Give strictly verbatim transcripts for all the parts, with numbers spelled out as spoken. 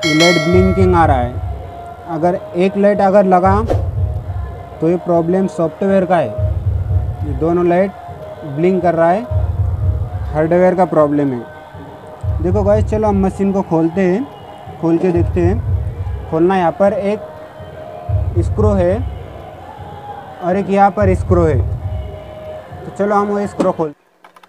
Light blinking आ रहा है। अगर एक लाइट अगर लगा तो ये प्रॉब्लम सॉफ्टवेयर का है। ये दोनों लाइट ब्लिंक कर रहा है, हार्डवेयर का प्रॉब्लम है। देखो गाइस, चलो हम मशीन को खोलते हैं, खोल के देखते हैं। खोलना, यहाँ पर एक स्क्रू है और एक यहाँ पर स्क्रू है। तो चलो हम वो स्क्रू खोल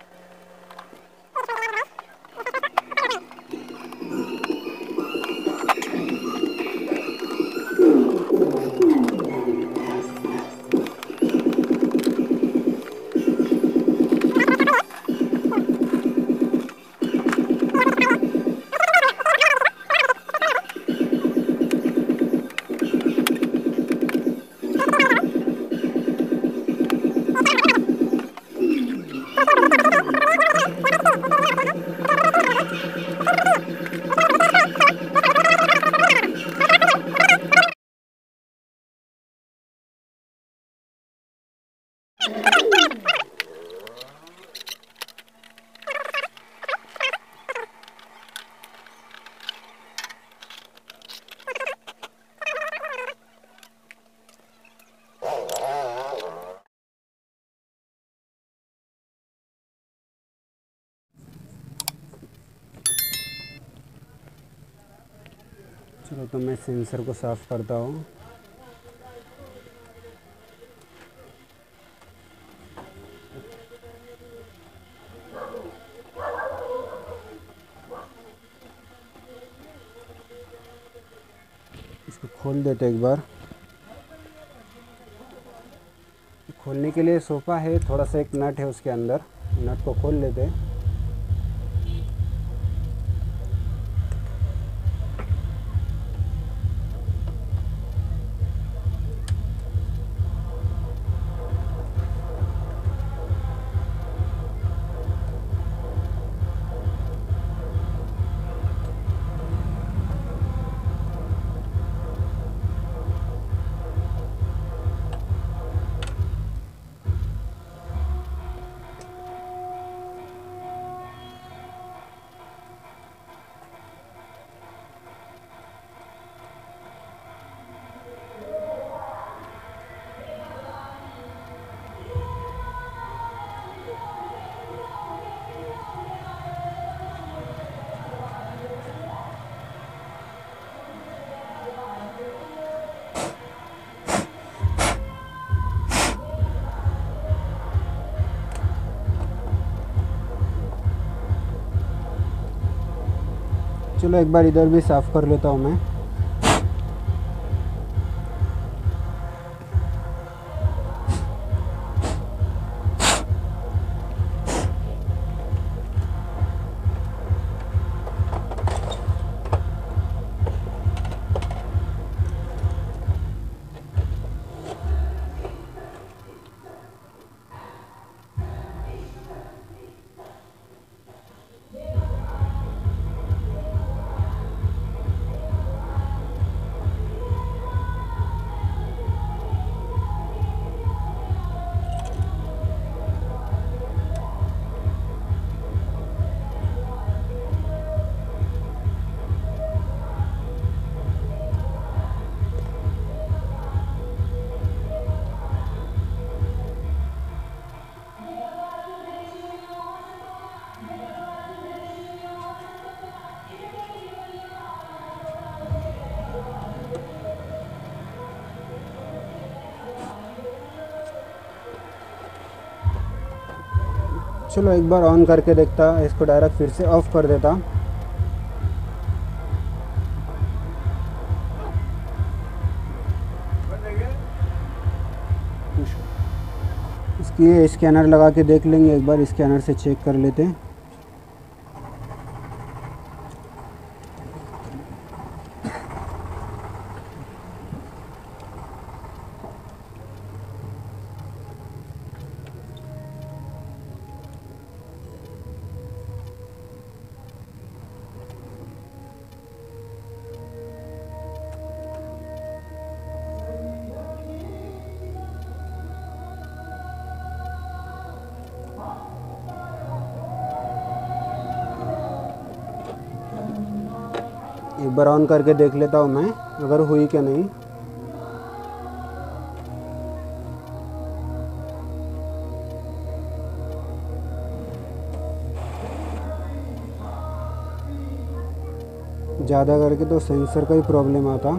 चलो तो मैं सेंसर को साफ़ करता हूँ। इसको खोल देते एक बार। खोलने के लिए सोफा है, थोड़ा सा एक नट है उसके अंदर, नट को खोल लेते हैं। चलो एक बार इधर भी साफ़ कर लेता हूँ मैं। चलो एक बार ऑन करके देखता, इसको डायरेक्ट फिर से ऑफ़ कर देता। इसकी स्कैनर लगा के देख लेंगे एक बार, स्कैनर से चेक कर लेते हैं। एक बार ऑन करके देख लेता हूँ मैं अगर हुई क्या नहीं। ज़्यादा करके तो सेंसर का ही प्रॉब्लम आता।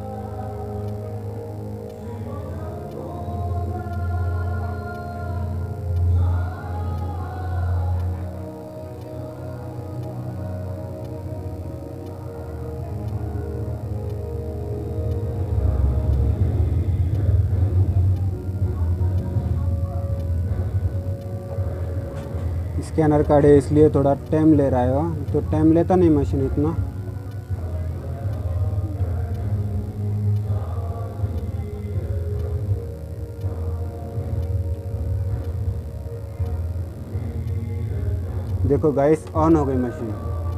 स्कैनर कार्ड है इसलिए थोड़ा टाइम ले रहा है, वो तो टाइम लेता नहीं मशीन इतना। देखो गाइस ऑन हो गई मशीन।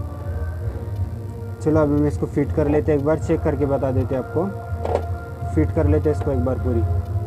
चलो अभी मैं इसको फिट कर लेते, एक बार चेक करके बता देते आपको। फिट कर लेते इसको एक बार पूरी।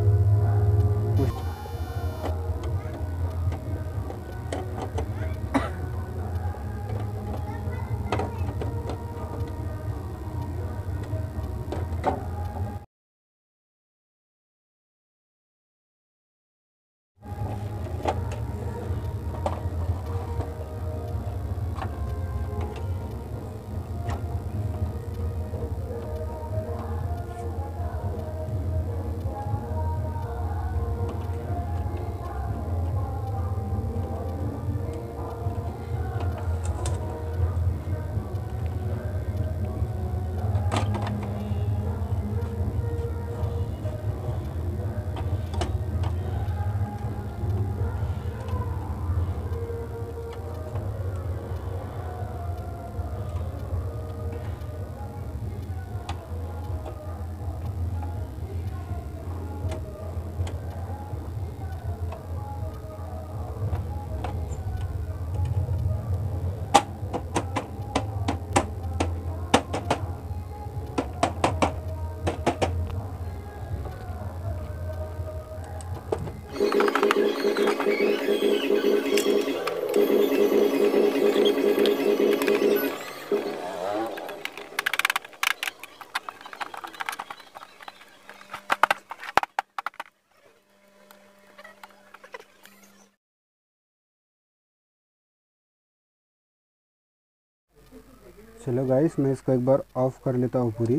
चलो गाइस मैं इसको एक बार ऑफ कर लेता हूँ पूरी।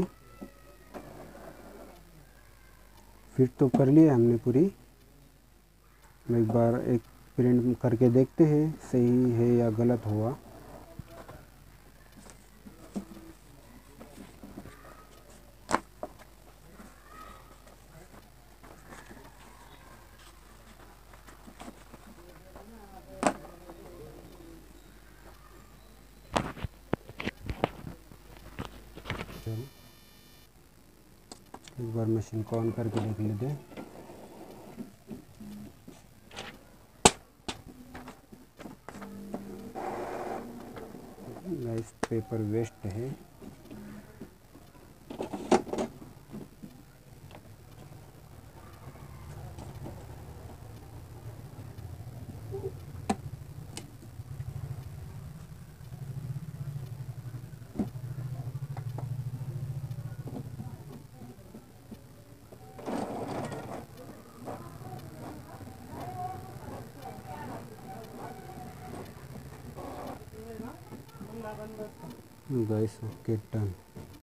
फिट तो कर लिया हमने पूरी। एक बार एक प्रिंट करके देखते हैं सही है या गलत हुआ। एक बार मशीन को ऑन करके देख लेते हैं। गाइस पेपर वेस्ट है। Guys okay done.